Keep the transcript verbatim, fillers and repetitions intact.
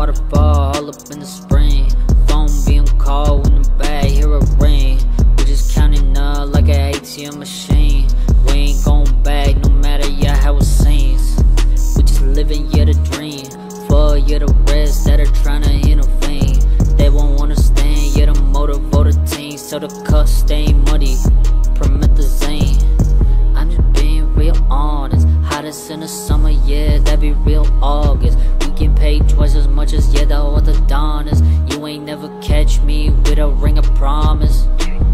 waterfall all up in the spring. Phone being called in the bag, hear a ring. We just counting up like an A T M machine. We ain't going back no matter yeah how it seems. We just living yeah the dream. For yeah the rest that are tryna intervene. They won't understand yeah the motive of the team. So the cup stay muddy. Promethazine. I'm just being real honest. Hottest in the summer, yeah, that be real August. We get paid twice as much as, yeah, the orthodontist. You ain't never catch me with a ring of promise.